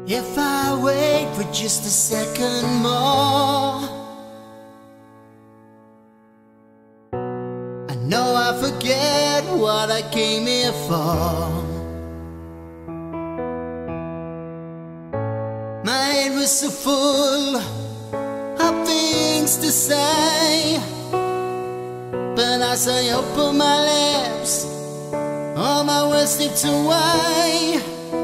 If I wait for just a second more, I know I forget what I came here for. My head was so full of things to say, but as I opened my lips, all my words slipped away.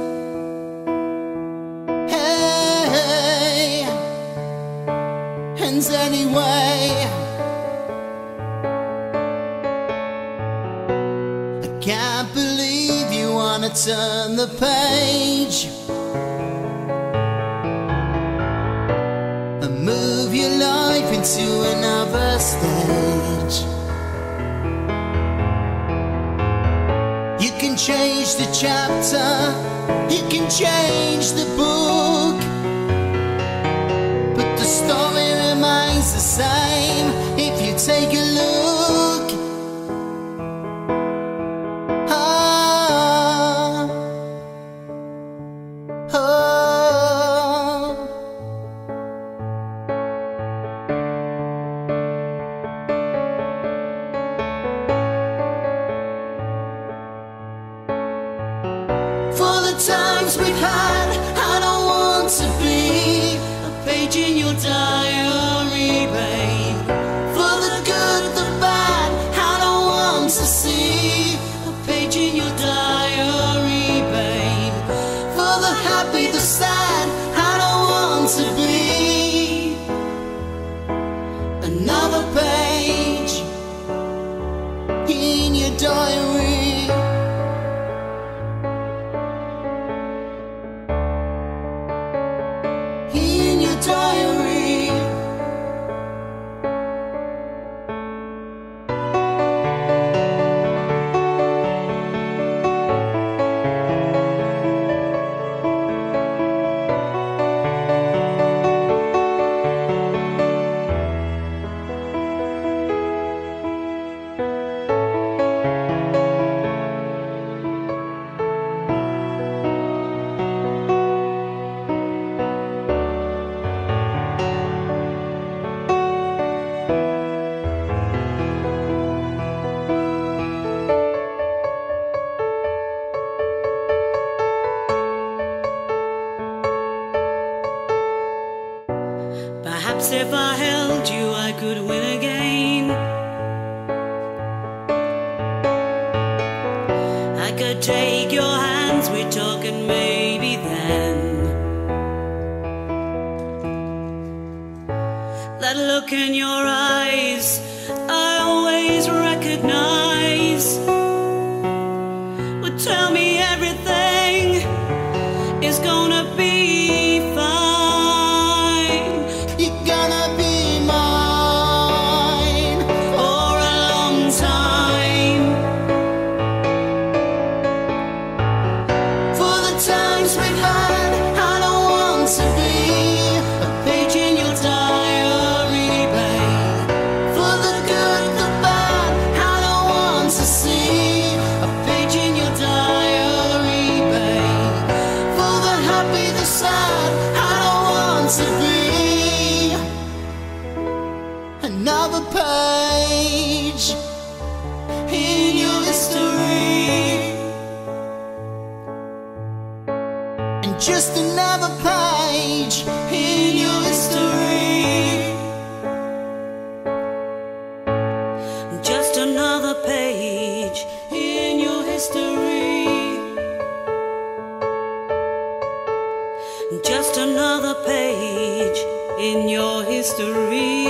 Hey, and anyway, I can't believe you wanna turn the page and move your life into another stage. You can change the chapter, you can change the book, but the story remains the same if you take a look. Oh, oh. For the times we've had, I don't want to be a page in your diary, babe. For the good, the bad, I don't want to see a page in your diary, babe. For the happy, the sad, I don't want to be another page in your diary. In your diary. Perhaps if I held you, I could win again. I could take your hands, we'd talk, and maybe then that look in your eyes I always recognize would tell me everything is gonna be fine. Another page in your history, and just another page in your history, just another page in your history, just another page in your history.